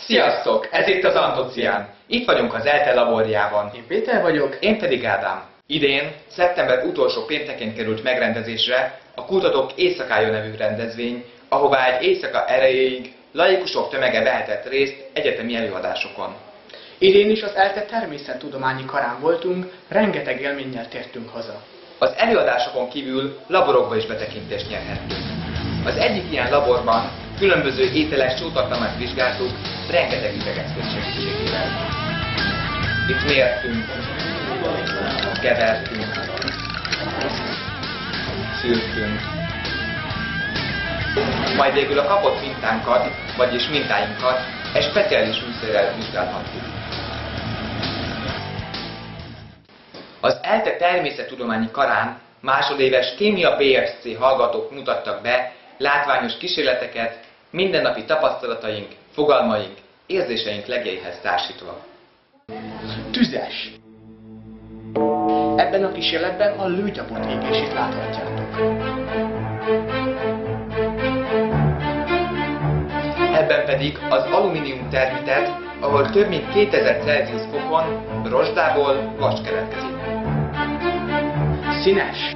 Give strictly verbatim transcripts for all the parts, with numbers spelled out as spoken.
Sziasztok! Ez itt az Antocián. Itt vagyunk az ELTE laborjában. Én Péter vagyok. Én pedig Ádám. Idén, szeptember utolsó péntekén került megrendezésre a Kutatók Éjszakája nevű rendezvény, ahová egy éjszaka erejéig laikusok tömege vehetett részt egyetemi előadásokon. Idén is az ELTE természettudományi karán voltunk, rengeteg élménnyel tértünk haza. Az előadásokon kívül laborokba is betekintést nyerhettünk. Az egyik ilyen laborban különböző ételek sótartalmát vizsgáltuk, rengeteg üvegeszköz segítségével. Itt mértünk, kevertünk, szűrtünk. Majd végül a kapott mintánkat, vagyis mintáinkat egy speciális műszerrel vizsgálhattuk. Az ELTE természettudományi karán másodéves kémia bé es cé hallgatók mutattak be látványos kísérleteket, mindennapi tapasztalataink, fogalmaink, érzéseink legjeihez társítva. Tüzes! Ebben a kísérletben a lőgyapot égését láthatjátok. Ebben pedig az alumínium termitet, ahol több mint kétezer Celsius fokon rozsdából vas keletkezik. Színes!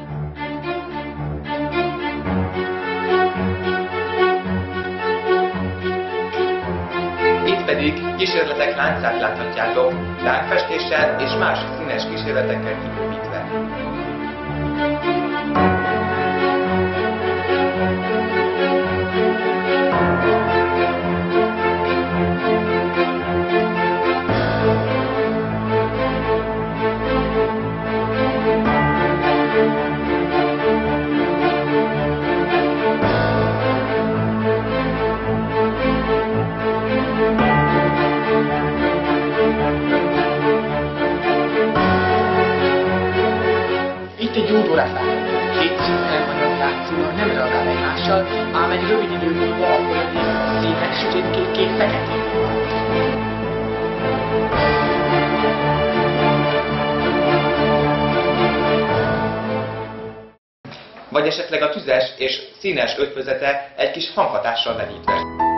Itt pedig kísérletek láncát láthatjátok, lángfestéssel és más színes kísérletekkel kibővítve. Itt egy gyógyórát láthatunk. Két színhelyen anyag látszólag nem reagál egymással, ám egy rövid idő múlva a folyadék színek sötétkék feketék. Vagy esetleg a tüzes és színes ötvözete egy kis hanghatással vegyítve.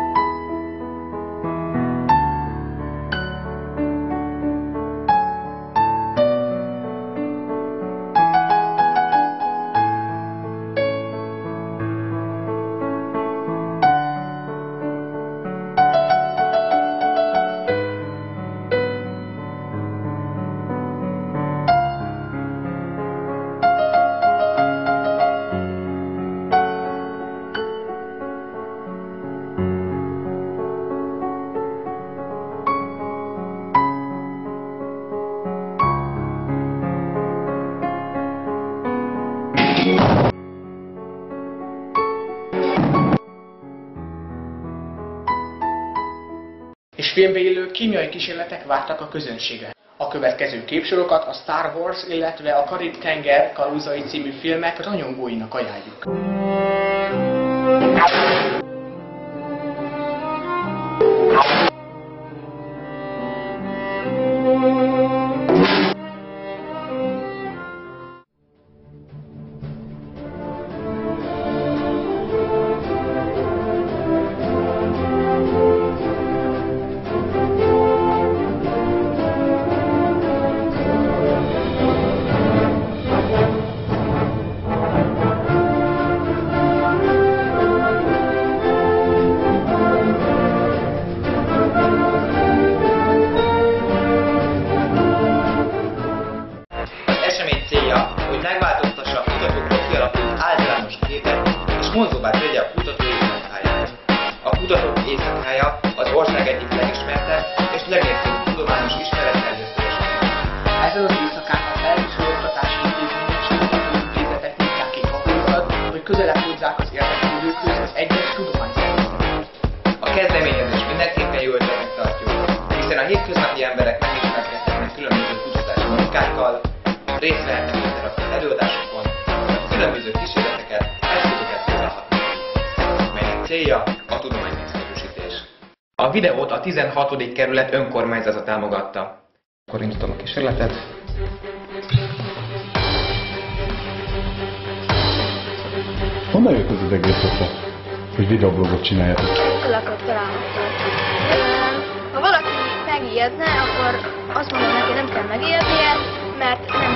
És filmbe illő kémiai kísérletek vártak a közönségre. A következő képsorokat a Star Wars, illetve a Karib-tenger kalózai című filmek rajongóinak ajánljuk. Megváltoztassa a kutatókról kialakult általános képet és vonzóbbá tegye a kutatói éjszakáját. A Kutatók Éjszakája az ország egyik legismertebb és legnépszerűbb tudományos ismeretterjesztője. Ezen az éjszakán a felviselő oktatási intézmények és kutatóintézetek nyitják ki kapujukat, hogy közelebb hozzák az érdeklődőkhöz az egyes tudományszervezeteket. A kezdeményezés mindenképpen jó ötletnek tartjuk, hiszen a hétköznapi emberek megismerkedhetnek különböző kutatási munkákkal, részt vehetnek interaktív előadásokon, különböző kísérleteket, eszközöket próbálhatnak, melynek célja a tudomány népszerűsítés. A videót a tizenhatodik kerület önkormányzata támogatta. Akkor indítom a kísérletet. Honnan jött ez az egész ötlet, hogy videoblogot csináljátok? Lakott találkoztam. megijedne, akkor azt mondom neki, nem kell megijednie, mert nem